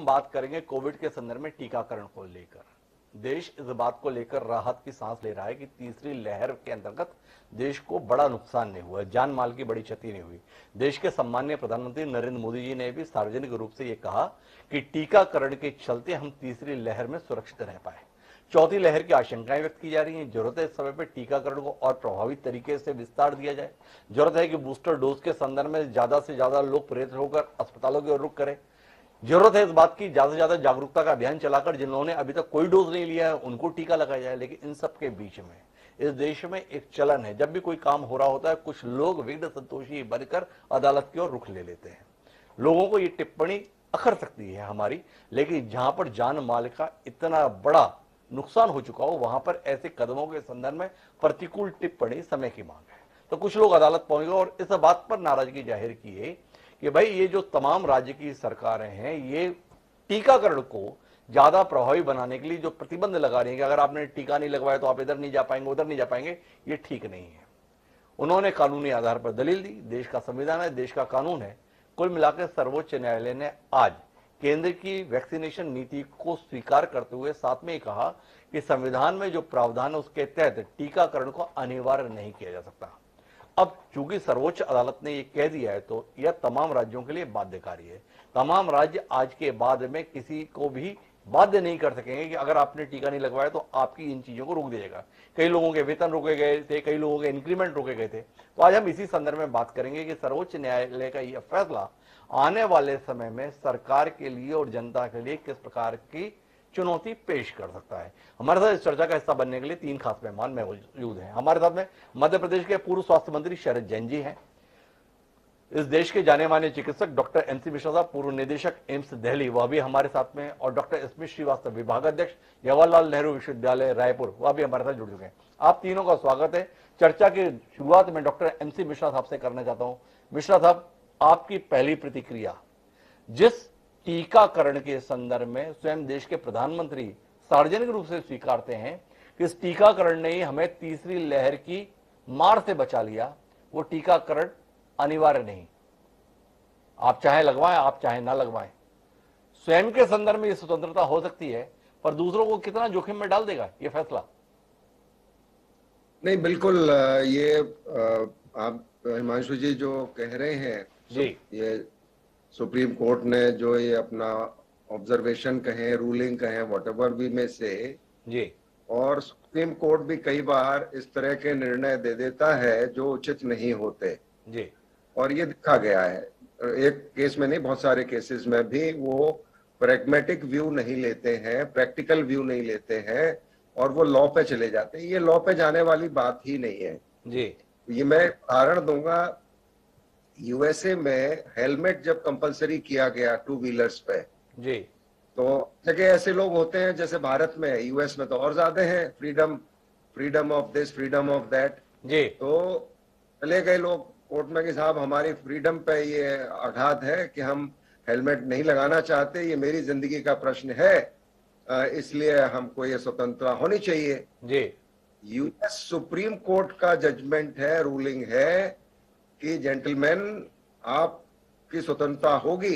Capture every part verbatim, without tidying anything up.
हम बात करेंगे कोविड के संदर्भ में टीकाकरण को लेकर। देश इस बात को लेकर राहत की सांस ले रहा है कि तीसरी लहर के अंतर्गत देश को बड़ा नुकसान नहीं हुआ, जान माल की बड़ी क्षति नहीं हुई। देश के सम्मानीय प्रधानमंत्री नरेंद्र मोदी जी ने भी सार्वजनिक रूप से यह कहा कि टीकाकरण के चलते हम तीसरी लहर में सुरक्षित रह पाए। चौथी लहर की आशंकाएं व्यक्त की जा रही हैं। जरूरत है इस समय पर टीकाकरण को और प्रभावी तरीके से विस्तार दिया जाए। जरूरत है कि बूस्टर डोज के संदर्भ में ज्यादा से ज्यादा लोग प्रेरित होकर अस्पतालों की ओर रुख करें। जरूरत है इस बात की ज्यादा से ज्यादा जागरूकता का अभियान चलाकर जिन्होंने अभी तक कोई डोज नहीं लिया है उनको टीका लगाया जाए। लेकिन इन सब के बीच में इस देश में एक चलन है, जब भी कोई काम हो रहा होता है कुछ लोग विघ्न संतोषी बनकर अदालत की ओर रुख ले लेते हैं। लोगों को ये टिप्पणी अखर सकती है हमारी, लेकिन जहां पर जान माल का इतना बड़ा नुकसान हो चुका हो वहां पर ऐसे कदमों के संदर्भ में प्रतिकूल टिप्पणी समय की मांग है। तो कुछ लोग अदालत पहुंच गए और इस बात पर नाराजगी जाहिर की है कि भाई ये जो तमाम राज्य की सरकारें हैं ये टीकाकरण को ज्यादा प्रभावी बनाने के लिए जो प्रतिबंध लगा रही है कि अगर आपने टीका नहीं लगवाया तो आप इधर नहीं जा पाएंगे उधर नहीं जा पाएंगे, ये ठीक नहीं है। उन्होंने कानूनी आधार पर दलील दी। देश का संविधान है, देश का कानून है। कुल मिलाकर सर्वोच्च न्यायालय ने आज केंद्र की वैक्सीनेशन नीति को स्वीकार करते हुए साथ में कहा कि संविधान में जो प्रावधान है उसके तहत टीकाकरण को अनिवार्य नहीं किया जा सकता। अब चूंकि सर्वोच्च अदालत ने यह कह दिया है तो यह तमाम राज्यों के लिए बाध्यकारी है। तमाम राज्य आज के बाद में किसी को भी बाध्य नहीं कर सकेंगे कि अगर आपने टीका नहीं लगवाया तो आपकी इन चीजों को रोक दिया जाएगा। कई लोगों के वेतन रोके गए थे, कई लोगों के इंक्रीमेंट रोके गए थे। तो आज हम इसी संदर्भ में बात करेंगे कि सर्वोच्च न्यायालय का यह फैसला आने वाले समय में सरकार के लिए और जनता के लिए किस प्रकार की चुनौती पेश कर सकता है। हमारे साथ इस चर्चा का हिस्सा बनने के लिए तीन खास मेहमान मौजूद हैं। हमारे साथ में मध्य प्रदेश के पूर्व स्वास्थ्य मंत्री शरद जैन जी हैं, इस देश के जाने माने चिकित्सक डॉक्टर एनसी मिश्रा साहब, पूर्व निदेशक एम्स दिल्ली, वह भी हमारे साथ में, और डॉक्टर स्मित श्रीवास्तव, विभागाध्यक्ष जवाहरलाल नेहरू विश्वविद्यालय रायपुर, वह भी हमारे साथ जुड़ चुके हैं। आप तीनों का स्वागत है। चर्चा की शुरुआत में डॉक्टर एनसी मिश्रा साहब से करना चाहता हूं। मिश्रा साहब, आपकी पहली प्रतिक्रिया, जिस टीकाकरण के संदर्भ में स्वयं देश के प्रधानमंत्री सार्वजनिक रूप से स्वीकारते हैं कि इस टीकाकरण ने ही हमें तीसरी लहर की मार से बचा लिया, वो टीकाकरण अनिवार्य नहीं, आप चाहे लगवाएं आप चाहे ना लगवाएं, स्वयं के संदर्भ में ये स्वतंत्रता हो सकती है, पर दूसरों को कितना जोखिम में डाल देगा ये फैसला? नहीं, बिल्कुल ये आप हिमांशु जी जो कह रहे हैं जी, ये सुप्रीम कोर्ट ने जो ये अपना ऑब्जर्वेशन कहे, रूलिंग कहे, व्हाटएवर भी में से जी, और सुप्रीम कोर्ट भी कई बार इस तरह के निर्णय दे देता है जो उचित नहीं होते जी, और ये देखा गया है। एक केस में नहीं, बहुत सारे केसेस में भी वो प्रैग्मेटिक व्यू नहीं लेते हैं, प्रैक्टिकल व्यू नहीं लेते हैं और वो लॉ पे चले जाते हैं। ये लॉ पे जाने वाली बात ही नहीं है जी। ये मैं उदाहरण दूंगा। यूएसए में हेलमेट जब कंपलसरी किया गया टू व्हीलर्स पे, जी, तो जगह ऐसे लोग होते हैं जैसे भारत में, यूएस में तो और ज्यादा है, freedom freedom of this, freedom of that. जी, तो चले गए लोग कोर्ट में कि साहब हमारी फ्रीडम पे ये आघात है कि हम हेलमेट नहीं लगाना चाहते, ये मेरी जिंदगी का प्रश्न है, इसलिए हमको ये स्वतंत्रता होनी चाहिए। जी, यूएस सुप्रीम कोर्ट का जजमेंट है, रूलिंग है कि जेंटलमैन आपकी स्वतंत्रता होगी,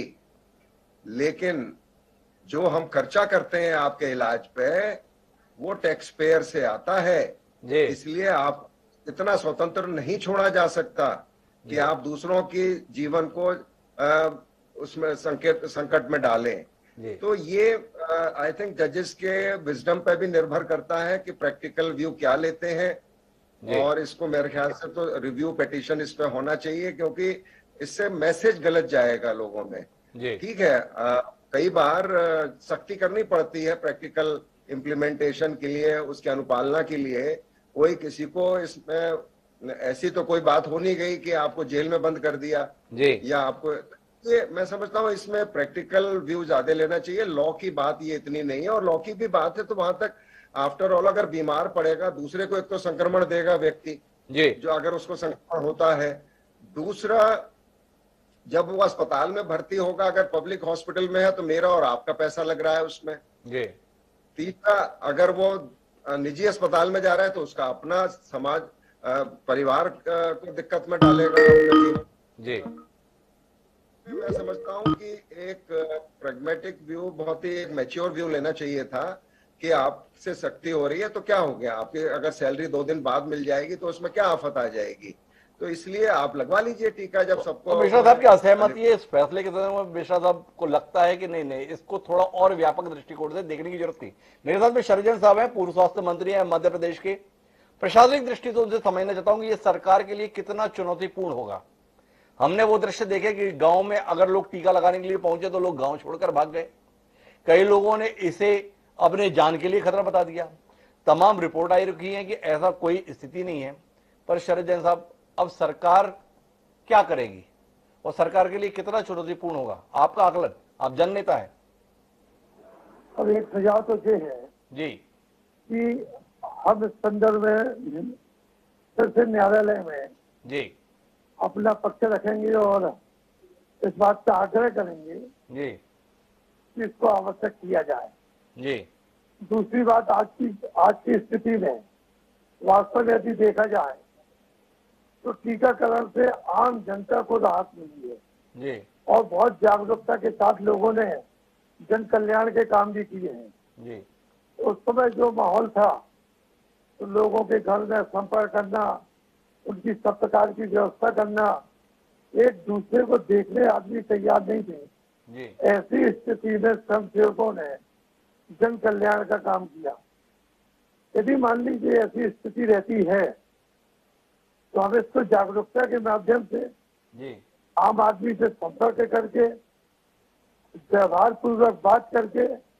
लेकिन जो हम खर्चा करते हैं आपके इलाज पे वो टैक्स पेयर से आता है, इसलिए आप इतना स्वतंत्र नहीं छोड़ा जा सकता कि आप दूसरों की जीवन को आ, उसमें संकेत संकट में डालें। तो ये आई थिंक जजेस के विजडम पे भी निर्भर करता है कि प्रैक्टिकल व्यू क्या लेते हैं और इसको मेरे ख्याल से तो रिव्यू पिटीशन इस पे होना चाहिए, क्योंकि इससे मैसेज गलत जाएगा लोगों में। ठीक है, आ, कई बार सख्ती करनी पड़ती है प्रैक्टिकल इम्प्लीमेंटेशन के लिए, उसके अनुपालना के लिए। कोई किसी को इसमें ऐसी तो कोई बात हो नहीं गई कि आपको जेल में बंद कर दिया जी। या आपको, ये मैं समझता हूँ इसमें प्रैक्टिकल व्यू ज्यादा लेना चाहिए। लॉ की बात ये इतनी नहीं है, और लॉ की भी बात है तो वहां तक आफ्टर ऑल अगर बीमार पड़ेगा दूसरे को एक तो संक्रमण देगा व्यक्ति जी, जो अगर उसको संक्रमण होता है, दूसरा जब वो अस्पताल में भर्ती होगा अगर पब्लिक हॉस्पिटल में है तो मेरा और आपका पैसा लग रहा है उसमें जी। तीसरा, अगर वो निजी अस्पताल में जा रहा है तो उसका अपना समाज परिवार को दिक्कत में डालेगा जी। मैं समझता हूं कि एक प्रैग्मेटिक व्यू, बहुत ही एक मैच्योर व्यू लेना चाहिए था कि आपसे सख्ती हो रही है तो क्या हो गया, आपकी अगर सैलरी दो दिन बाद मिल जाएगी तो उसमें क्या आफत आ जाएगी, तो इसलिए आप लगवा लीजिए टीका जब सबको। तो मिश्रा साहब की असहमति है इस फैसले के साथ? मिश्रा साहब को लगता है कि नहीं नहीं इसको थोड़ा और व्यापक दृष्टिकोण से देखने की जरूरत थी। मेरे साथ में शरजन साहब हैं, पूर्व स्वास्थ्य मंत्री हैं मध्य प्रदेश के। प्रशासनिक दृष्टि से उनसे समझना चाहता हूं कि ये सरकार के लिए कितना चुनौतीपूर्ण होगा। हमने वो दृश्य देखे कि गांव में अगर लोग टीका लगाने के लिए पहुंचे तो लोग गांव छोड़कर भाग गए। कई लोगों ने इसे अपने जान के लिए खतरा बता दिया। तमाम रिपोर्ट आई रखी है कि ऐसा कोई स्थिति नहीं है। पर शरद जैन साहब, अब सरकार क्या करेगी और सरकार के लिए कितना चुनौतीपूर्ण होगा? आपका आकलन, आप जननेता है। अब एक सुझाव तो ये है जी कि हम इस संदर्भ में फिर से न्यायालय में जी अपना पक्ष रखेंगे और इस बात का आग्रह करेंगे जी कि इसको आवश्यक किया जाए। जी दूसरी बात, आज की आज की स्थिति में वास्तव में यदि देखा जाए तो टीकाकरण से आम जनता को राहत मिली है जी और बहुत जागरूकता के साथ लोगों ने जन कल्याण के काम भी किए हैं। जी उस समय जो माहौल था तो लोगों के घर में संपर्क करना, उनकी सब प्रकार की व्यवस्था करना, एक दूसरे को देखने आदमी तैयार नहीं थे। जी ऐसी स्थिति में स्वयंसेवकों ने जन कल्याण का काम किया। यदि मान लीजिए ऐसी स्थिति रहती है तो हम इसको जागरूकता के माध्यम से जी आम आदमी से संपर्क करके, व्यवहार पूर्वक बात करके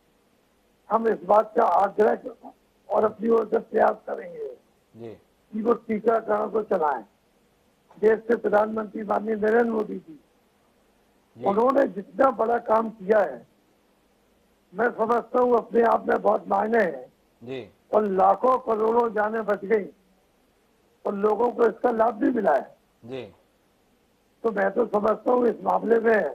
हम इस बात का आग्रह और अपनी ओर से प्रयास करेंगे जी कि वो टीकाकरण को चलाएं। देश के प्रधानमंत्री माननीय नरेंद्र मोदी जी, उन्होंने जितना बड़ा काम किया है, मैं समझता हूँ अपने आप में बहुत मायने हैं जी और लाखों करोड़ों जाने बच गई और लोगों को इसका लाभ भी मिला है। जी तो मैं तो समझता हूँ इस मामले में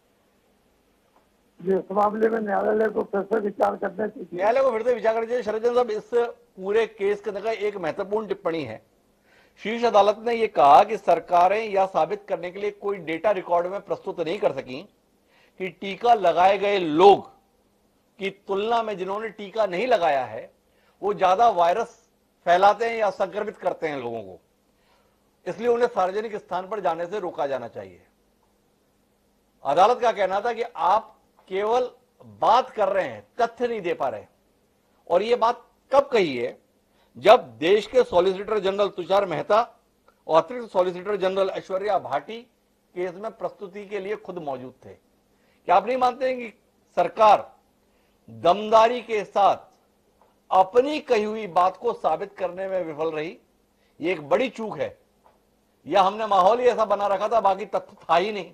इस मामले में न्यायालय को फिर से विचार करना चाहिए। न्यायालय को फिर से विचार करना चाहिए। शरद साहब, इस पूरे केस के अंदर एक महत्वपूर्ण टिप्पणी है। शीर्ष अदालत ने यह कहा कि सरकारें यह साबित करने के लिए कोई डेटा रिकॉर्ड में प्रस्तुत नहीं कर सकी कि टीका लगाए गए लोग की तुलना में जिन्होंने टीका नहीं लगाया है वो ज्यादा वायरस फैलाते हैं या संक्रमित करते हैं लोगों को, इसलिए उन्हें सार्वजनिक स्थान पर जाने से रोका जाना चाहिए। अदालत का कहना था कि आप केवल बात कर रहे हैं, तथ्य नहीं दे पा रहे। और यह बात कब कही है? जब देश के सॉलिसिटर जनरल तुषार मेहता और अतिरिक्त solicitor general Aishwarya Bhati case में प्रस्तुति के लिए खुद मौजूद थे। क्या आप नहीं मानते हैं कि सरकार दमदारी के साथ अपनी कही हुई बात को साबित करने में विफल रही? ये एक बड़ी चूक है, या हमने माहौल ही ऐसा बना रखा था, बाकी तथ्य था ही नहीं?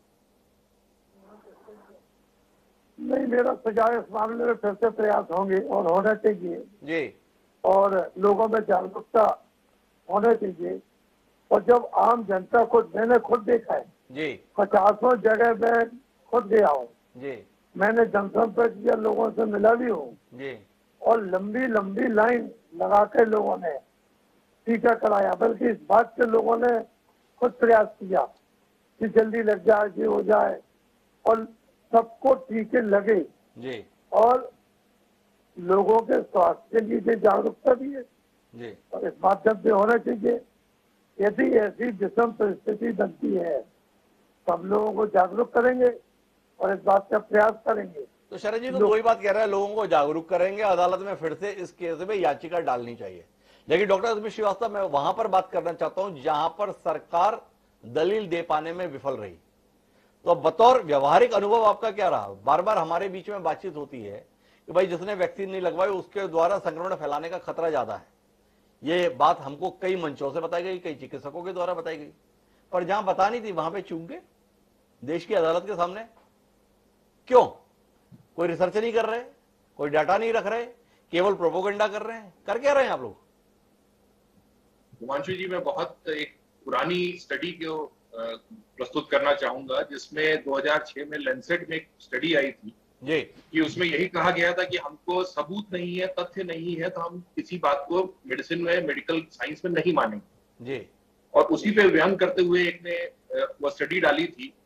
नहीं, मेरा सुझाव इस मामले में फिर से प्रयास होंगे और होना चाहिए जी और लोगों में जागरूकता होना चाहिए। और जब आम जनता को, मैंने खुद देखा है जी पचासों जगह मैं खुद गया हूँ, जी मैंने जनसंपर्क किया, लोगों से मिला भी हूँ जी और लंबी लंबी लाइन लगा के लोगों ने टीका कराया। बल्कि इस बात से लोगों ने खुद प्रयास किया कि जल्दी लग जाए, कि हो जाए, और सबको टीके लगे जी और लोगों के स्वास्थ्य के लिए जागरूकता भी है जी और इस माध्यम से होना चाहिए। यदि ऐसी विषम परिस्थिति बनती है तो हम लोगों को जागरूक करेंगे और इस बात का प्रयास करेंगे। तो शरद जी तो दो ही बात कह रहा है, लोगों को जागरूक करेंगे, अदालत में फिर से इस केस में याचिका डालनी चाहिए। लेकिन डॉक्टर अजमेर श्रीवास्तव, मैं वहां पर बात करना चाहता हूं जहां पर सरकार दलील दे पाने में विफल रही। तो बतौर व्यवहारिक अनुभव आपका क्या रहा? बार बार हमारे बीच में बातचीत होती है कि भाई जिसने वैक्सीन नहीं लगवाई उसके द्वारा संक्रमण फैलाने का खतरा ज्यादा है। ये बात हमको कई मंचों से बताई गई, कई चिकित्सकों के द्वारा बताई गई, पर जहां बतानी थी वहां पे चूक गए देश की अदालत के सामने। क्यों? कोई रिसर्च नहीं कर रहे, कोई डाटा नहीं रख रहे, केवल प्रोपोगंडा कर रहे हैं। कर क्या रहे हैं आप लोग? हिमांशु जी, मैं बहुत एक पुरानी स्टडी को प्रस्तुत करना चाहूंगा जिसमें दो हज़ार छह में लेंसेट में एक स्टडी आई थी जी कि उसमें यही कहा गया था कि हमको सबूत नहीं है, तथ्य नहीं है, तो हम किसी बात को मेडिसिन में, मेडिकल साइंस में नहीं मानेंगे जी और उसी पे बयान करते हुए एक ने वो स्टडी डाली थी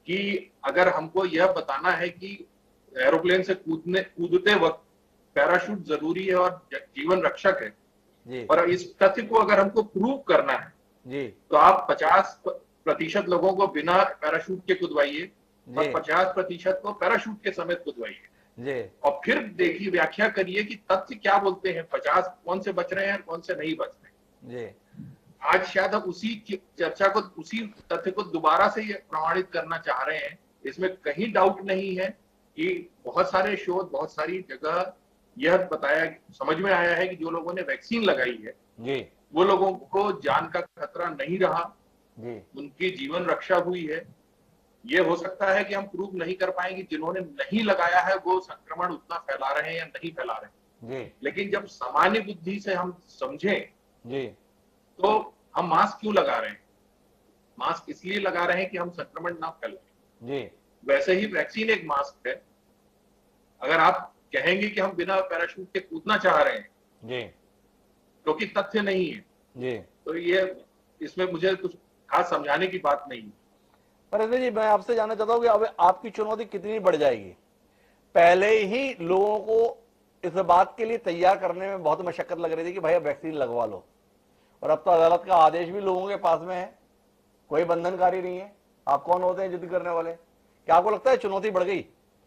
कि अगर हमको यह बताना है कि एरोप्लेन से कूदने कूदते वक्त पैराशूट जरूरी है और जीवन रक्षक है जी और इस तथ्य को अगर हमको प्रूव करना है जी तो आप पचास प्रतिशत लोगों को बिना पैराशूट के कूदवाइए और जी पचास प्रतिशत को पैराशूट के समेत कूदवाइए जी और फिर देखिए व्याख्या करिए कि तथ्य क्या बोलते हैं, पचास कौन से बच रहे हैं और कौन से नहीं बच रहे हैं। जी आज शायद हम उसी की चर्चा को, उसी तथ्य को दोबारा से ये प्रमाणित करना चाह रहे हैं। इसमें कहीं डाउट नहीं है कि बहुत सारे शोध, बहुत सारी जगह यह बताया, समझ में आया है कि जो लोगों ने वैक्सीन लगाई है जी वो लोगों को जान का खतरा नहीं रहा, जी उनकी जीवन रक्षा हुई है। ये हो सकता है कि हम प्रूव नहीं कर पाएंगे जिन्होंने नहीं लगाया है वो संक्रमण उतना फैला रहे हैं या नहीं फैला रहे हैं, जी लेकिन जब सामान्य बुद्धि से हम समझें जी तो हम मास्क क्यों लगा रहे हैं? मास्क इसलिए लगा रहे हैं कि हम संक्रमण ना फैलाएं। जी वैसे ही वैक्सीन एक मास्क है। अगर आप कहेंगे कि हम बिना पैराशूट के कूदना चाह रहे हैं जी क्योंकि तो तथ्य नहीं है, जी तो ये इसमें मुझे कुछ खास समझाने की बात नहीं है। पर जी मैं आपसे जानना चाहता हूँ कि अब आपकी चुनौती कितनी बढ़ जाएगी? पहले ही लोगों को इस बात के लिए तैयार करने में बहुत मशक्कत लग रही थी कि भाई अब वैक्सीन लगवा लो, और अब तो अदालत का आदेश भी लोगों के पास में है, कोई बंधनकारी नहीं है। आप कौन होते हैं जिद करने वाले? क्या आपको लगता है चुनौती बढ़ गई?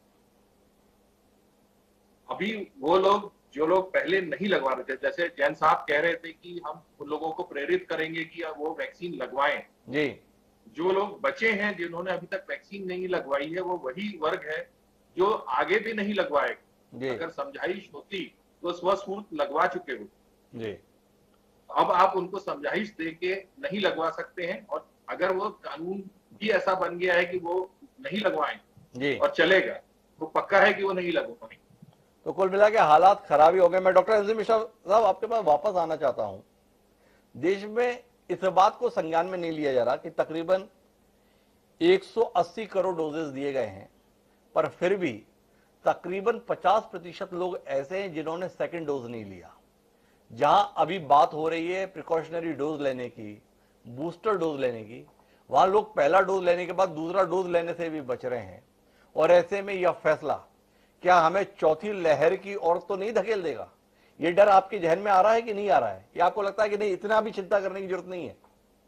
अभी वो लोग जो लोग पहले नहीं लगवा रहे थे, जैसे जैन साहब कह रहे थे कि हम उन लोगों को प्रेरित करेंगे कि वो वैक्सीन लगवाएं। जी जो लोग बचे हैं जिन्होंने अभी तक वैक्सीन नहीं लगवाई है वो वही वर्ग है जो आगे भी नहीं लगवाएगा। अगर समझाइश होती तो स्वस्फूर्त लगवा चुके हो। जी अब आप उनको समझाइश दे के नहीं लगवा सकते हैं, और अगर वो कानून भी ऐसा बन गया है कि वो नहीं लगवाएं जी और चलेगा तो पक्का है कि वो नहीं लगवाएंगे। तो कुल मिला के हालात खराब ही हो गए। मैं डॉक्टर अंजुम मिश्रा साहब आपके पास वापस आना चाहता हूं। देश में इस बात को संज्ञान में नहीं लिया जा रहा कि तकरीबन एक सौ अस्सी करोड़ डोजेस दिए गए हैं, पर फिर भी तकरीबन पचास प्रतिशत लोग ऐसे हैं जिन्होंने सेकंड डोज नहीं लिया। जहां अभी बात हो रही है प्रिकॉशनरी डोज लेने की, बूस्टर डोज लेने की, वहां लोग पहला डोज लेने के बाद दूसरा डोज लेने से भी बच रहे हैं। और ऐसे में यह फैसला क्या हमें चौथी लहर की ओर तो नहीं धकेल देगा? ये डर आपके जहन में आ रहा है कि नहीं आ रहा है? या आपको लगता है कि नहीं, इतना भी चिंता करने की जरूरत नहीं है?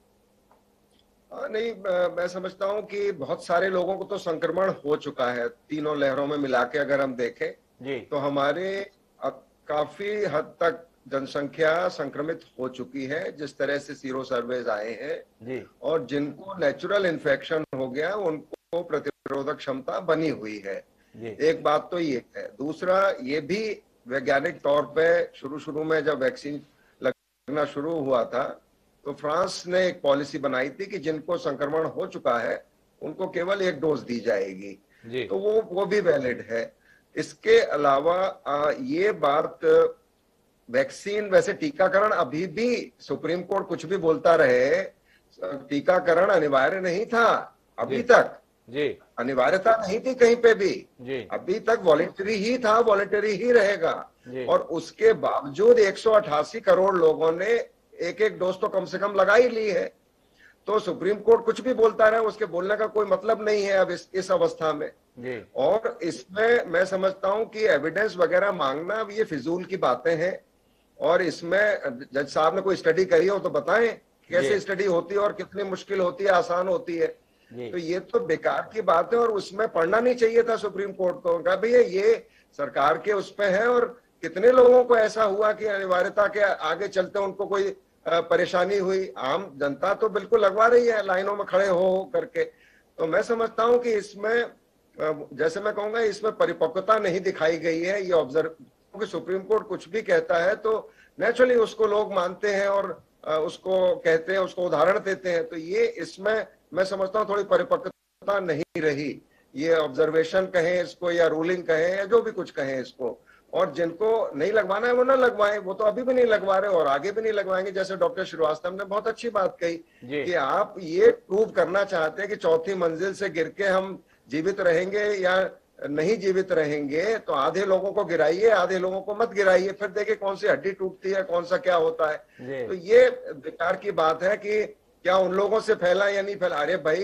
आ, नहीं, मैं समझता हूं कि बहुत सारे लोगों को तो संक्रमण हो चुका है। तीनों लहरों में मिला के अगर हम देखें जी तो हमारे काफी हद तक जनसंख्या संक्रमित हो चुकी है, जिस तरह से सीरो सर्वेज आए हैं जी और जिनको नेचुरल इन्फेक्शन हो गया उनको प्रतिरोधक क्षमता बनी हुई है। जी एक बात तो ये है। दूसरा, ये भी वैज्ञानिक तौर पे शुरू शुरू में जब वैक्सीन लगना शुरू हुआ था तो फ्रांस ने एक पॉलिसी बनाई थी कि जिनको संक्रमण हो चुका है उनको केवल एक डोज दी जाएगी। जी तो वो वो भी वैलिड है। इसके अलावा आ, ये बात, वैक्सीन, वैसे टीकाकरण अभी भी सुप्रीम कोर्ट कुछ भी बोलता रहे, टीकाकरण अनिवार्य नहीं था अभी जी, तक। जी अनिवार्यता नहीं थी कहीं पे भी, जी अभी तक वॉलेंटरी ही था, वॉलेंटरी ही रहेगा। जी और उसके बावजूद एक सौ अठासी करोड़ लोगों ने एक एक डोज तो कम से कम लगा ही ली है। तो सुप्रीम कोर्ट कुछ भी बोलता रहे, उसके बोलने का कोई मतलब नहीं है अब इस इस अवस्था में। जी और इसमें मैं समझता हूं कि एविडेंस वगैरह मांगना अब ये फिजूल की बातें हैं। और इसमें जज साहब ने कोई स्टडी करी हो तो बताएं कैसे स्टडी होती है और कितनी मुश्किल होती है, आसान होती है। जी तो ये तो बेकार की बात है और उसमें पढ़ना नहीं चाहिए था सुप्रीम कोर्ट को। कहा भैया ये सरकार के उस पे है, और कितने लोगों को ऐसा हुआ कि अनिवार्यता के आगे चलते उनको कोई परेशानी हुई। आम जनता तो बिल्कुल लगवा रही है लाइनों में खड़े हो हो करके। तो मैं समझता हूं कि इसमें, जैसे मैं कहूंगा, इसमें परिपक्वता नहीं दिखाई गई है। ये ऑब्जर्व, क्योंकि सुप्रीम कोर्ट कुछ भी कहता है तो नेचुरली उसको लोग मानते हैं और उसको कहते हैं, उसको उदाहरण देते हैं। तो ये इसमें मैं समझता हूँ थोड़ी परिपक्वता नहीं रही। ये ऑब्जर्वेशन कहें इसको या रूलिंग कहें या जो भी कुछ कहें इसको, और जिनको नहीं लगवाना है वो ना लगवाएं। वो तो अभी भी नहीं लगवा रहे और आगे भी नहीं लगवाएंगे। जैसे डॉक्टर श्रीवास्तव ने बहुत अच्छी बात कही कि आप ये प्रूव करना चाहते हैं कि चौथी मंजिल से गिर के हम जीवित रहेंगे या नहीं जीवित रहेंगे, तो आधे लोगों को गिराइए, आधे लोगों को मत गिराइए, फिर देखिए कौन सी हड्डी टूटती है, कौन सा क्या होता है। तो ये बेकार की बात है कि क्या उन लोगों से फैला या नहीं फैला। अरे भाई,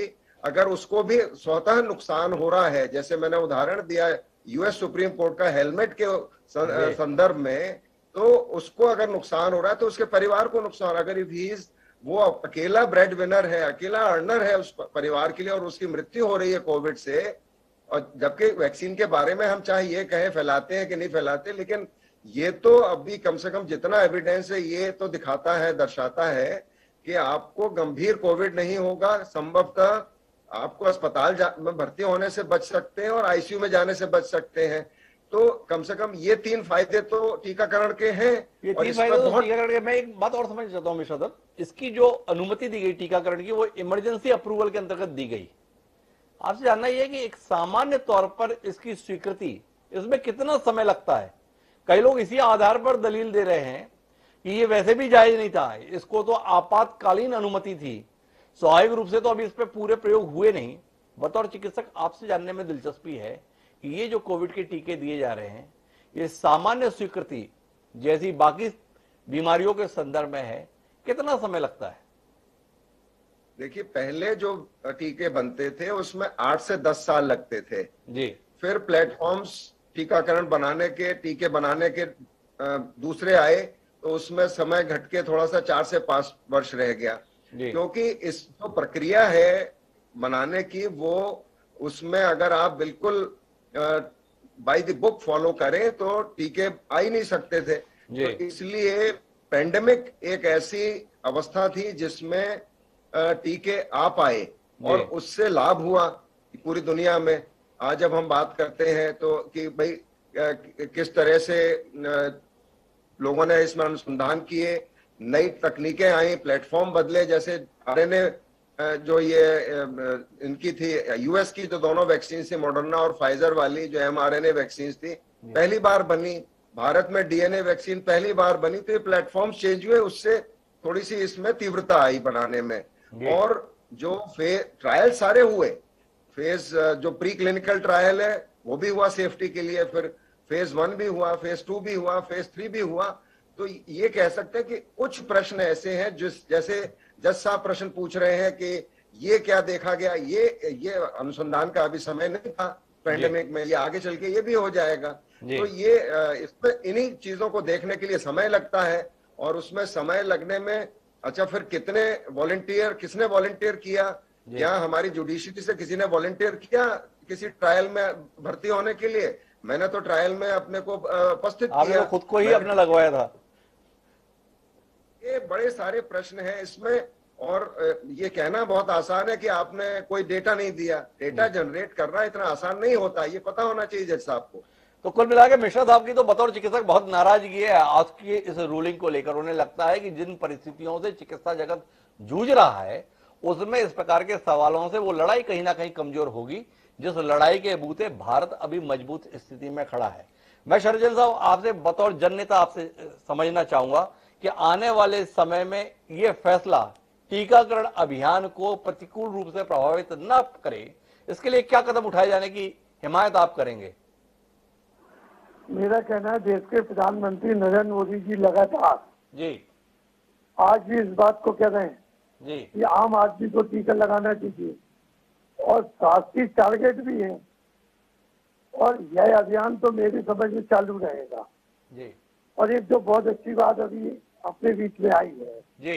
अगर उसको भी स्वतः नुकसान हो रहा है, जैसे मैंने उदाहरण दिया यूएस सुप्रीम कोर्ट का हेलमेट के संदर्भ में, तो उसको अगर नुकसान हो रहा है तो उसके परिवार को नुकसान, अगर ही वो अकेला ब्रेड विनर है, अकेला अर्नर है उस परिवार के लिए, और उसकी मृत्यु हो रही है कोविड से, और जबकि वैक्सीन के बारे में हम चाहे ये कहें फैलाते हैं कि नहीं फैलाते, लेकिन ये तो अभी कम से कम जितना एविडेंस है ये तो दिखाता है, दर्शाता है कि आपको गंभीर कोविड नहीं होगा, संभवतः आपको अस्पताल में भर्ती होने से बच सकते हैं और आईसीयू में जाने से बच सकते हैं। तो कम से कम ये तीन फायदे तो टीकाकरण के हैं। ये और तीन फायदे तो बहुत... टीकाकरण के। मैं एक बात और समझ चाहता हूँ मिश्रा साहब, इसकी जो अनुमति दी गई टीकाकरण की वो इमरजेंसी अप्रूवल के अंतर्गत दी गई। आपसे जानना यह है कि एक सामान्य तौर पर इसकी स्वीकृति, इसमें कितना समय लगता है? कई लोग इसी आधार पर दलील दे रहे हैं कि ये वैसे भी जायज नहीं था, इसको तो आपातकालीन अनुमति थी, स्वाभाविक रूप से तो अभी इस पर पूरे प्रयोग हुए नहीं। बतौर चिकित्सक आपसे जानने में दिलचस्पी है कि ये जो कोविड के टीके दिए जा रहे हैं, ये सामान्य स्वीकृति जैसी बाकी बीमारियों के संदर्भ में है, कितना समय लगता है? देखिए, पहले जो टीके बनते थे उसमें आठ से दस साल लगते थे जी। फिर प्लेटफॉर्म्स टीकाकरण बनाने के, टीके बनाने के दूसरे आए, तो उसमें समय घट के थोड़ा सा चार से पांच वर्ष रह गया, क्योंकि इस जो प्रक्रिया है बनाने की, वो उसमें अगर आप बिल्कुल बाय द बुक फॉलो करें तो टीके आ ही नहीं सकते थे। तो इसलिए पेंडेमिक एक ऐसी अवस्था थी जिसमें टीके आ पाए और उससे लाभ हुआ पूरी दुनिया में। आज जब हम बात करते हैं तो कि भाई किस तरह से लोगों ने इसमें अनुसंधान किए, नई तकनीकें आई, प्लेटफॉर्म बदले, जैसे आरएनए जो ये इनकी थी यूएस की, जो दोनों वैक्सीन थी मॉडर्ना और फाइजर वाली, जो एमआरएनए वैक्सीन थी, पहली बार बनी। भारत में डीएनए वैक्सीन पहली बार बनी। तो ये प्लेटफॉर्म चेंज हुए, उससे थोड़ी सी इसमें तीव्रता आई बनाने में। और जो फे ट्रायल सारे हुए, फेज जो प्री क्लिनिकल ट्रायल है वो भी हुआ सेफ्टी के लिए, फिर फेज वन भी हुआ, फेज टू भी हुआ, फेज थ्री भी हुआ। तो ये कह सकते हैं कि कुछ प्रश्न ऐसे हैं जिस जैसे जज साहब प्रश्न पूछ रहे हैं कि ये क्या देखा गया, ये ये अनुसंधान का अभी समय नहीं था पेंडेमिक में, ये आगे चल के ये भी हो जाएगा। तो ये इसमें इन्हीं चीजों को देखने के लिए समय लगता है, और उसमें समय लगने में अच्छा फिर कितने वॉलंटियर, किसने वॉलंटियर किया, क्या हमारी जुडिशरी से किसी ने वॉलंटियर किया किसी ट्रायल में भर्ती होने के लिए? मैंने तो ट्रायल में अपने को उपस्थित किया, तो खुद को ही अपना लगवाया था। ये बड़े सारे प्रश्न हैं इसमें, और ये कहना बहुत आसान है कि आपने कोई डेटा नहीं दिया। डेटा जनरेट करना इतना आसान नहीं होता, ये पता होना चाहिए जज साहब को। तो कुल मिलाकर मिश्रा साहब की तो बतौर चिकित्सक बहुत नाराजगी है आज की इस रूलिंग को लेकर। उन्हें लगता है कि जिन परिस्थितियों से चिकित्सा जगत जूझ रहा है, उसमें इस प्रकार के सवालों से वो लड़ाई कहीं ना कहीं कमजोर होगी, जिस लड़ाई के बूते भारत अभी मजबूत स्थिति में खड़ा है। मैं शरजन साहब आपसे बतौर जन नेता आपसे समझना चाहूंगा कि आने वाले समय में ये फैसला टीकाकरण अभियान को प्रतिकूल रूप से प्रभावित न करे, इसके लिए क्या कदम उठाए जाने की हिमायत आप करेंगे? मेरा कहना है, देश के प्रधानमंत्री नरेंद्र मोदी जी लगातार जी आज भी इस बात को कह रहे हैं जी कि आम आदमी को टीका लगाना चाहिए, और साथ ही टारगेट भी है, और यह अभियान तो मेरी समझ में चालू रहेगा जी। और एक जो बहुत अच्छी बात अभी अपने बीच में आई है जी,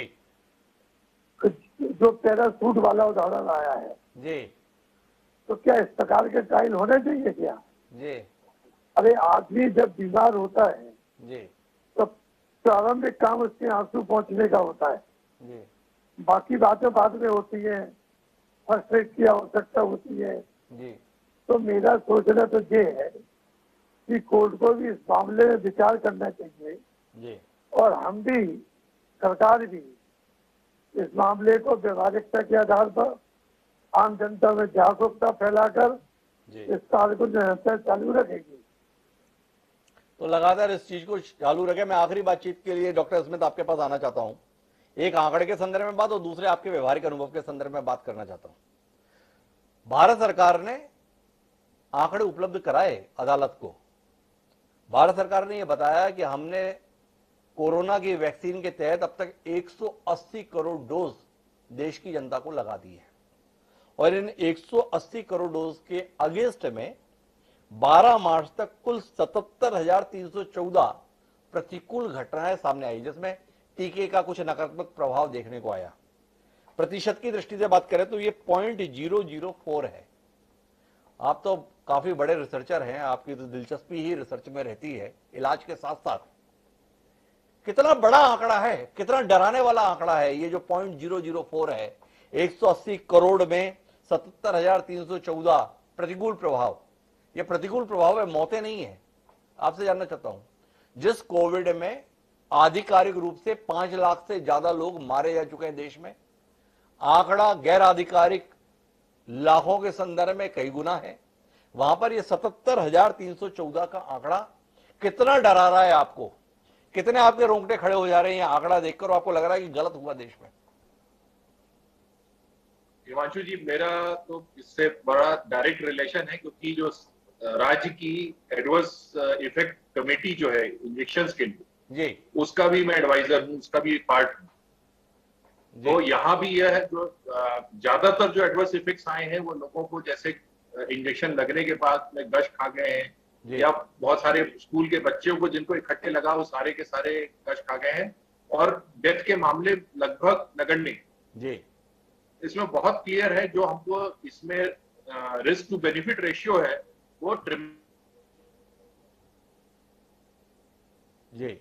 जो पैरासूट वाला उदाहरण आया है जी, तो क्या इस प्रकार के ट्रायल होने चाहिए क्या? जी, अरे आदमी जब बीमार होता है जी, तो प्रारंभिक काम उसके आंसू पहुंचने का होता है, जी, बाकी बातें बाद में होती है, फर्स्ट एड की आवश्यकता होती है जी। तो मेरा सोचना तो ये है कि कोर्ट को भी इस मामले में विचार करना चाहिए जी। और हम भी, सरकार भी इस मामले को व्यवहारिकता के आधार पर आम जनता में जागरूकता फैलाकर इस कार्य को निरंतर चालू रखेगी। तो लगातार इस चीज को चालू रखे। मैं आखिरी बातचीत के लिए डॉक्टर स्मिथ आपके पास आना चाहता हूं, एक आंकड़े के संदर्भ में बात और दूसरे आपके व्यवहारिक अनुभव के संदर्भ में बात करना चाहता हूं। भारत सरकार ने आंकड़े उपलब्ध कराए अदालत को। भारत सरकार ने यह बताया कि हमने कोरोना की वैक्सीन के तहत अब तक एक सौ अस्सी करोड़ डोज देश की जनता को लगा दी है, और इन एक सौ अस्सी करोड़ डोज के अगेंस्ट में बारह मार्च तक कुल सतहत्तर हजार तीन सौ चौदह प्रतिकूल घटनाएं सामने आई, जिसमें टीके का कुछ नकारात्मक प्रभाव देखने को आया। प्रतिशत की दृष्टि से बात करें तो ये पॉइंट जीरो जीरो फोर है। आप तो काफी बड़े रिसर्चर हैं, आपकी तो दिलचस्पी ही रिसर्च में रहती है इलाज के साथ साथ। कितना बड़ा आंकड़ा है, कितना डराने वाला आंकड़ा है ये जो पॉइंट जीरो जीरो फोर है। एक सौ अस्सी करोड़ में सतहत्तर हजार तीन सौ चौदह प्रतिकूल प्रभाव, ये प्रतिकूल प्रभाव है, मौतें नहीं है। आपसे जानना चाहता हूं, जिस कोविड में आधिकारिक रूप से पांच लाख से ज्यादा लोग मारे जा चुके हैं देश में, आंकड़ा गैर आधिकारिक लाखों के संदर्भ में कई गुना है, वहां पर यह सतहत्तर हजार तीन सौ चौदह का आंकड़ा कितना डरा रहा है आपको? कितने आपके रोंगटे खड़े हो जा रहे हैं आंकड़ा देखकर, आपको लग रहा है कि गलत हुआ देश में? हिमांशु जी, मेरा तो इससे बड़ा डायरेक्ट रिलेशन है, क्योंकि जो राज्य की एडवर्स इफेक्ट कमेटी जो है इंजेक्शंस के लिए जी, उसका भी मैं एडवाइजर हूँ, उसका भी पार्ट हूँ। तो यहाँ भी यह है, जो ज्यादातर जो एडवर्स इफेक्ट्स आए हैं वो लोगों को जैसे इंजेक्शन लगने के बाद में गश खा गए हैं, या बहुत सारे स्कूल के बच्चों को जिनको इकट्ठे लगा वो सारे के सारे गश खा गए हैं, और डेथ के मामले लगभग नगण्य जी। इसमें बहुत क्लियर है, जो हमको इसमें रिस्क टू बेनिफिट रेशियो है वो ट्रिम जी।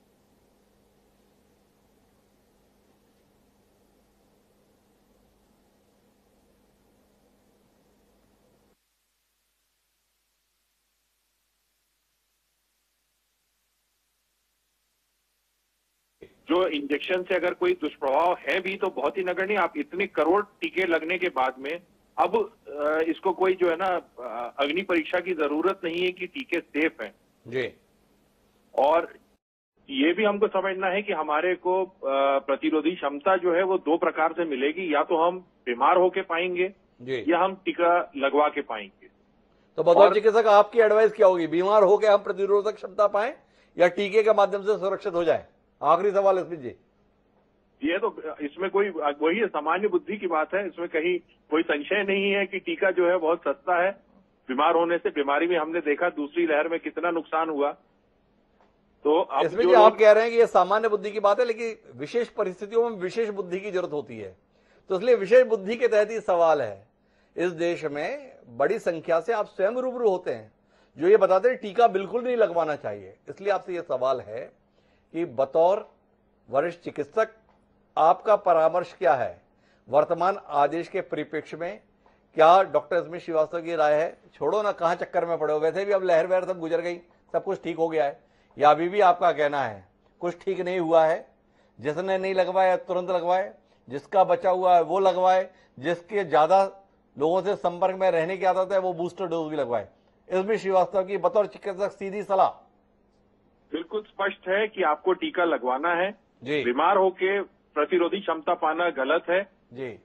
जो इंजेक्शन से अगर कोई दुष्प्रभाव है भी तो बहुत ही नगण्य। आप इतने करोड़ टीके लगने के बाद में अब इसको कोई जो है ना अग्नि परीक्षा की जरूरत नहीं है कि टीके सेफ हैं जी। और ये भी हमको समझना है कि हमारे को प्रतिरोधी क्षमता जो है वो दो प्रकार से मिलेगी, या तो हम बीमार होके पाएंगे जी, या हम टीका लगवा के पाएंगे। तो बतौर चिकित्सक आपकी एडवाइस क्या होगी? बीमार होके हम प्रतिरोधक क्षमता पाएं या टीके के माध्यम से सुरक्षित हो जाए? आखिरी सवाल इसमें जी। ये तो इसमें कोई वही सामान्य बुद्धि की बात है, इसमें कहीं कोई संशय नहीं है कि टीका जो है बहुत सस्ता है। बीमार होने से बीमारी में हमने देखा दूसरी लहर में कितना नुकसान हुआ। तो अब इसमें जो आप कह रहे हैं कि ये सामान्य बुद्धि की बात है, लेकिन विशेष परिस्थितियों में विशेष बुद्धि की जरूरत होती है, तो इसलिए विशेष बुद्धि के तहत ही सवाल है। इस देश में बड़ी संख्या से आप स्वयं रूबरू होते हैं जो ये बताते हैं टीका बिल्कुल नहीं लगवाना चाहिए। इसलिए आपसे ये सवाल है कि बतौर वरिष्ठ चिकित्सक आपका परामर्श क्या है? वर्तमान आदेश के परिप्रेक्ष्य में क्या डॉक्टर स्मिथ श्रीवास्तव की राय है, छोड़ो ना कहां चक्कर में पड़े हो, वैसे भी अब लहर वहर सब गुजर गई, सब कुछ ठीक हो गया है, या अभी भी आपका कहना है कुछ ठीक नहीं हुआ है, जिसने नहीं लगवाया तुरंत लगवाए, जिसका बचा हुआ है वो लगवाए, जिसके ज्यादा लोगों से संपर्क में रहने की आदत है वो बूस्टर डोज भी लगवाए? स्मिथ श्रीवास्तव की बतौर चिकित्सक सीधी सलाह। बिल्कुल स्पष्ट है कि आपको टीका लगवाना है जी। बीमार होके प्रतिरोधी क्षमता पाना गलत है जी,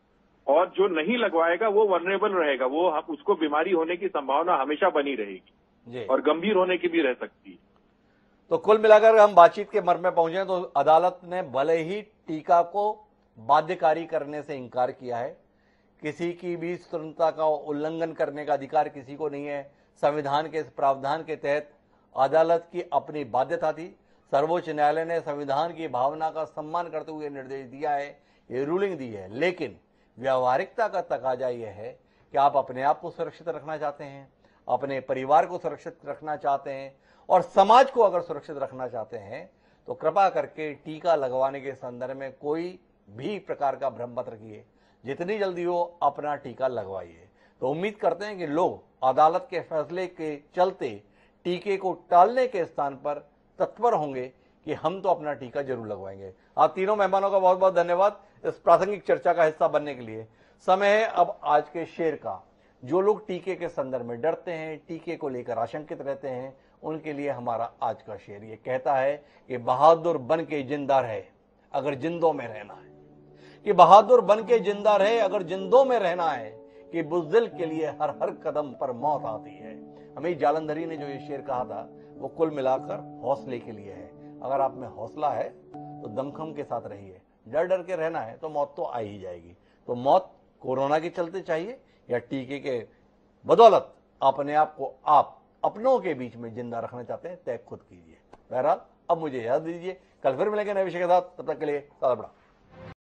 और जो नहीं लगवाएगा वो वल्नरेबल रहेगा, वो उसको बीमारी होने की संभावना हमेशा बनी रहेगी जी, और गंभीर होने की भी रह सकती है। तो कुल मिलाकर हम बातचीत के मर्म में पहुंचे तो अदालत ने भले ही टीका को बाध्यकारी करने से इंकार किया है, किसी की भी स्वतंत्रता का उल्लंघन करने का अधिकार किसी को नहीं है। संविधान के इस प्रावधान के तहत अदालत की अपनी बाध्यता थी। सर्वोच्च न्यायालय ने संविधान की भावना का सम्मान करते हुए निर्देश दिया है, ये रूलिंग दी है, लेकिन व्यवहारिकता का तकाजा यह है कि आप अपने आप को सुरक्षित रखना चाहते हैं, अपने परिवार को सुरक्षित रखना चाहते हैं और समाज को अगर सुरक्षित रखना चाहते हैं तो कृपा करके टीका लगवाने के संदर्भ में कोई भी प्रकार का भ्रम मत रखिए, जितनी जल्दी हो अपना टीका लगवाइए। तो उम्मीद करते हैं कि लोग अदालत के फैसले के चलते टीके को टालने के स्थान पर तत्पर होंगे कि हम तो अपना टीका जरूर लगवाएंगे। आप तीनों मेहमानों का बहुत बहुत धन्यवाद इस प्रासंगिक चर्चा का हिस्सा बनने के लिए। समय है अब आज के शेर का। जो लोग टीके के संदर्भ में डरते हैं, टीके को लेकर आशंकित रहते हैं, उनके लिए हमारा आज का शेर ये कहता है कि बहादुर बन के जिंदा रहे अगर जिंदों में रहना है, कि बहादुर बन के जिंदा रहे अगर जिंदों में रहना है, कि बुज़दिल के लिए हर हर कदम पर मौत आती है। हमें जालंधरी ने जो ये शेर कहा था वो कुल मिलाकर हौसले के लिए है। अगर आप में हौसला है तो दमखम के साथ रहिए, डर डर के रहना है तो मौत तो आ ही जाएगी। तो मौत कोरोना के चलते चाहिए या टीके के बदौलत अपने आप को आप अपनों के बीच में जिंदा रखना चाहते हैं, तय खुद कीजिए। बहरहाल अब मुझे याद दीजिए, कल फिर मिलेंगे नए विषय के साथ, तब तक के लिए सादा बड़ा।